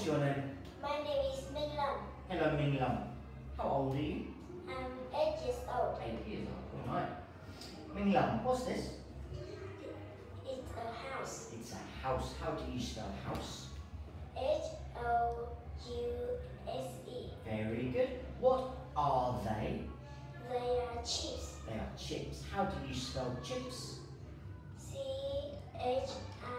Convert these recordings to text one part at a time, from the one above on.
your name? My name is Minh Lam. Hello, Ming Lam. How old are you? I'm 8 years old. 8 years old. All right. Ming Lam, what's this? It's a house. It's a house. How do you spell house? House. Very good. What are they? They are chips. They are chips. How do you spell chips? CHIPS.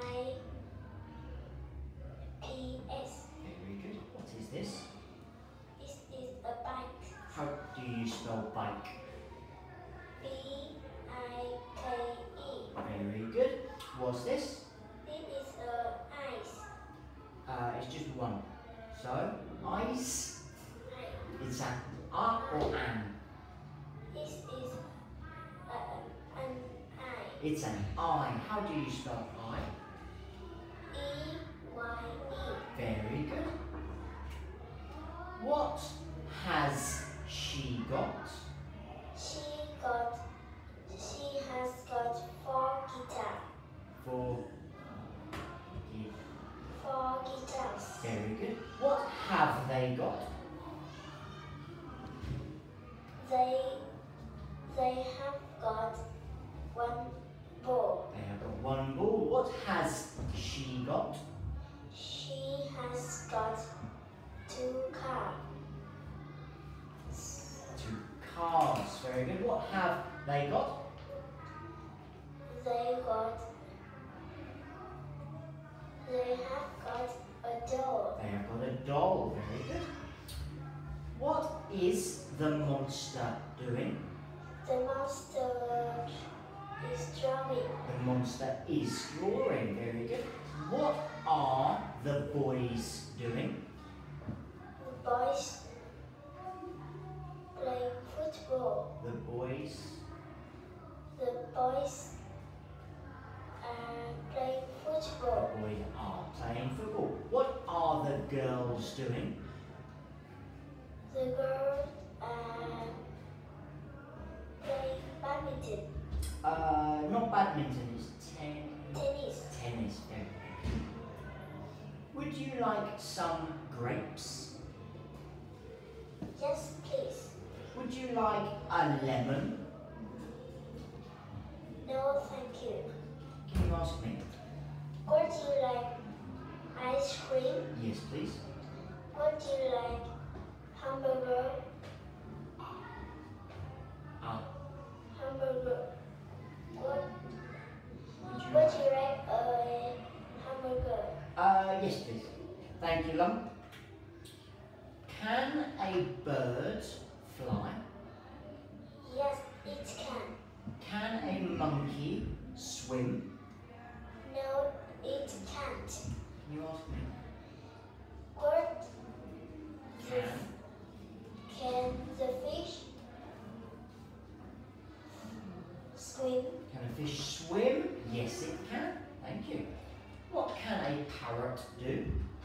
Very good. What is this? This is a bike. How do you spell bike? BIKE. Very good. What's this? This is a ice. It's just one. So, ice. It's an or an. This is an I. It's an I. How do you spell I? EYE. Very good. What has she got? She has got 4 guitars. For 4 guitars. very good. What have they got? They have got 1 ball. They have got one ball. What has she got? She has got 2 cars. 2 cars. Very good. What have they got? They have got a doll. They have got a doll. Very good. What is the monster doing? The monster is drawing. The monster is drawing. Very good. What are the boys doing? The boys play football. The boys The boys are playing football. are playing football. What are the girls doing? The girls are playing badminton. Not badminton, it's Tennis. tennis. Very good. Would you like some grapes? Yes, please. Would you like a lemon? No, thank you. Can you ask me? Would you like ice cream? Yes, please. Would you like hamburger? Hamburger. Would Would you you like a hamburger? Yes, please. Thank you, Lum. Can a bird fly? Yes, it can. Can a monkey swim? No, it can't. Can you ask me? Would Can the fish swim? Can a fish swim? Yes, it can. Thank you. What can a parrot do?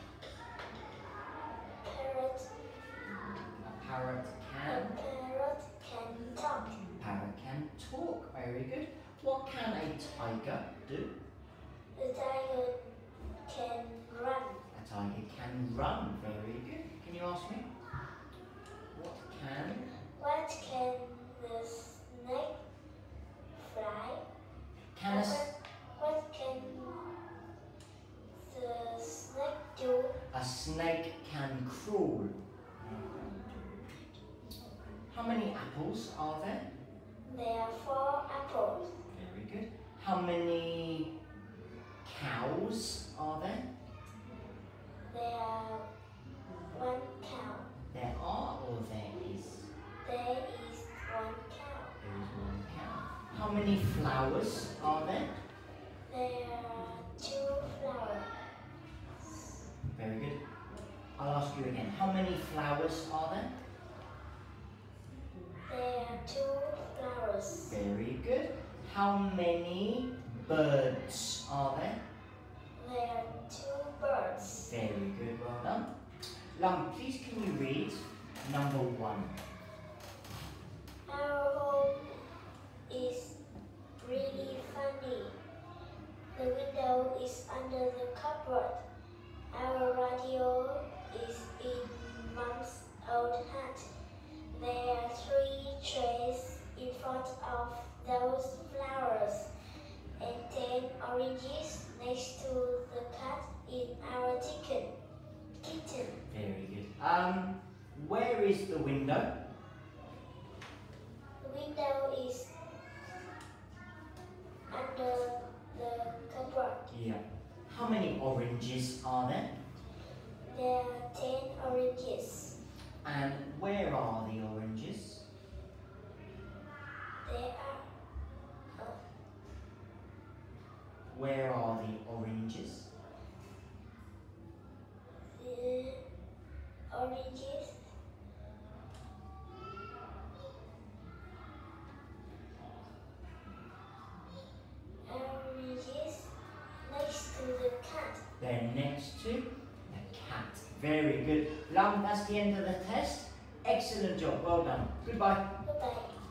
Parrot. A parrot A can. parrot can talk. Parrot can talk. Very good. What can a tiger do? The tiger can run. A tiger can run. Very good. Can you ask me? What can the snake fly? Can a, What can the snake do? a snake can crawl? How many apples are there? There are 4 apples. Very good. How many cows are there? There are 1 cow. There are or there is? There is 1 cow. There is 1 cow. How many flowers are there? There are 2 flowers. Very good. I'll ask you again. How many flowers are there? There are 2 flowers. Very good. How many birds are there? There are 2 birds. Very good. Well done. Lam, please can you read number 1? Our home is really funny. The window is under the cupboard. Our radio Where is the window? The window is under the cupboard. Yeah. How many oranges are there? There are 10 oranges. And where are the oranges? Where are the oranges? The oranges next to the cat. They're next to the cat. Very good. Lam, that's the end of the test. Excellent job. Well done. Goodbye. Goodbye.